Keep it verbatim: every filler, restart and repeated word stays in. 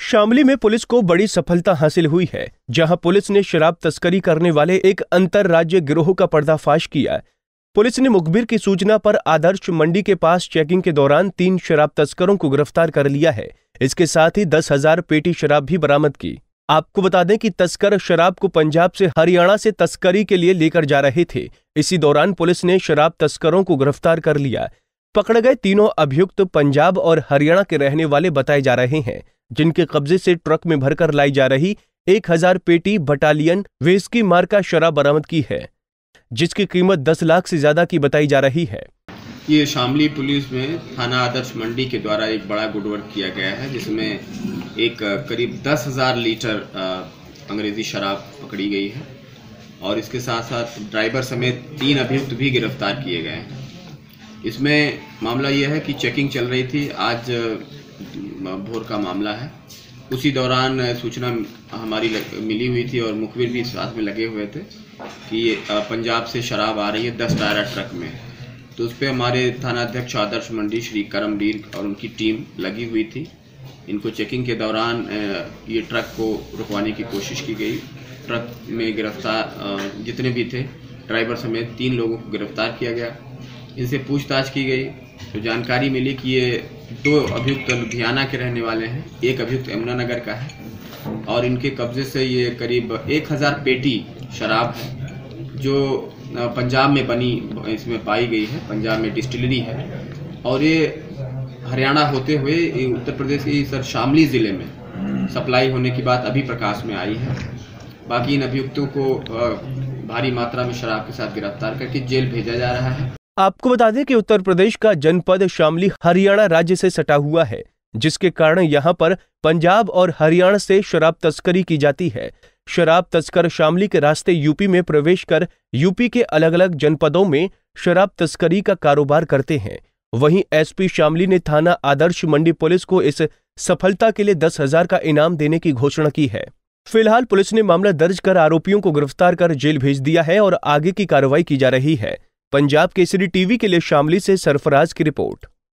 शामली में पुलिस को बड़ी सफलता हासिल हुई है, जहां पुलिस ने शराब तस्करी करने वाले एक अंतरराज्य गिरोह का पर्दाफाश किया। पुलिस ने मुखबिर की सूचना पर आदर्श मंडी के पास चेकिंग के दौरान तीन शराब तस्करों को गिरफ्तार कर लिया है। इसके साथ ही दस हजार पेटी शराब भी बरामद की। आपको बता दें कि तस्कर शराब को पंजाब से हरियाणा से तस्करी के लिए लेकर जा रहे थे। इसी दौरान पुलिस ने शराब तस्करों को गिरफ्तार कर लिया। पकड़े गए तीनों अभियुक्त पंजाब और हरियाणा के रहने वाले बताए जा रहे हैं, जिनके कब्जे से ट्रक में भरकर लाई जा रही एक हजार पेटी बटालियन विस्की मार्का शराब बरामद की है, जिसकी कीमत दस लाख से ज्यादा की बताई जा रही है। ये शामली पुलिस में थाना आदर्श मंडी के द्वारा एक बड़ा गुड वर्क किया गया है, जिसमें एक करीब दस हजार लीटर अंग्रेजी शराब पकड़ी गई है और इसके साथ साथ ड्राइवर समेत तीन अभियुक्त भी गिरफ्तार किए गए हैं। इसमें मामला यह है कि चेकिंग चल रही थी, आज भोर का मामला है। उसी दौरान सूचना हमारी मिली हुई थी और मुखबिर भी साथ में लगे हुए थे कि पंजाब से शराब आ रही है दस टायरा ट्रक में। तो उस पर हमारे थाना अध्यक्ष आदर्श मंडी श्री करमवीर और उनकी टीम लगी हुई थी। इनको चेकिंग के दौरान ये ट्रक को रुकवाने की कोशिश की गई। ट्रक में गिरफ्तार जितने भी थे ड्राइवर समेत तीन लोगों को गिरफ्तार किया गया। इनसे पूछताछ की गई तो जानकारी मिली कि ये दो अभियुक्त लुधियाना के रहने वाले हैं, एक अभियुक्त यमुनानगर का है और इनके कब्जे से ये करीब एक हजार पेटी शराब है जो पंजाब में बनी इसमें पाई गई है। पंजाब में डिस्टिलरी है और ये हरियाणा होते हुए उत्तर प्रदेश के सर शामली जिले में सप्लाई होने की बात अभी प्रकाश में आई है। बाकी इन अभियुक्तों को भारी मात्रा में शराब के साथ गिरफ्तार करके जेल भेजा जा रहा है। आपको बता दें कि उत्तर प्रदेश का जनपद शामली हरियाणा राज्य से सटा हुआ है, जिसके कारण यहां पर पंजाब और हरियाणा से शराब तस्करी की जाती है। शराब तस्कर शामली के रास्ते यूपी में प्रवेश कर यूपी के अलग अलग जनपदों में शराब तस्करी का कारोबार करते हैं। वहीं एसपी शामली ने थाना आदर्श मंडी पुलिस को इस सफलता के लिए दस हजार का इनाम देने की घोषणा की है। फिलहाल पुलिस ने मामला दर्ज कर आरोपियों को गिरफ्तार कर जेल भेज दिया है और आगे की कार्रवाई की जा रही है। पंजाब केसरी टीवी के लिए शामली से सरफराज की रिपोर्ट।